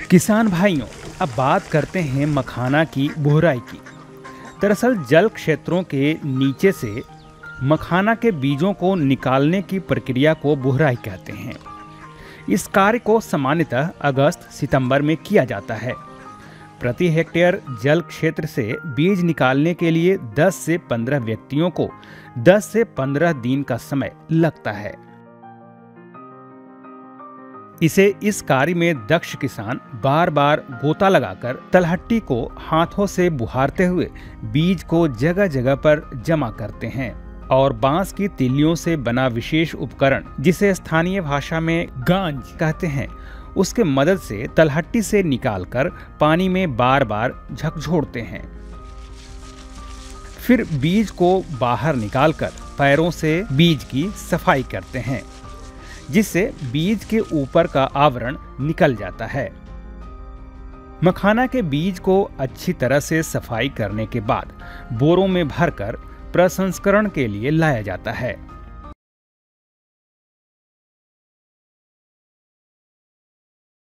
किसान भाइयों, अब बात करते हैं मखाना की बोहराई की। दरअसल जल क्षेत्रों के नीचे से मखाना के बीजों को निकालने की प्रक्रिया को बोहराई कहते हैं। इस कार्य को सामान्यतः अगस्त-सितंबर में किया जाता है। प्रति हेक्टेयर जल क्षेत्र से बीज निकालने के लिए 10 से 15 व्यक्तियों को 10 से 15 दिन का समय लगता है। इस कार्य में दक्ष किसान बार बार गोता लगाकर तलहट्टी को हाथों से बुहारते हुए बीज को जगह जगह पर जमा करते हैं और बांस की तिल्लियों से बना विशेष उपकरण, जिसे स्थानीय भाषा में गांज कहते हैं, उसके मदद से तलहट्टी से निकालकर पानी में बार बार झकझोरते हैं। फिर बीज को बाहर निकालकर पैरों से बीज की सफाई करते हैं, जिससे बीज के ऊपर का आवरण निकल जाता है। मखाना के बीज को अच्छी तरह से सफाई करने के बाद बोरों में भरकर प्रसंस्करण के लिए लाया जाता है।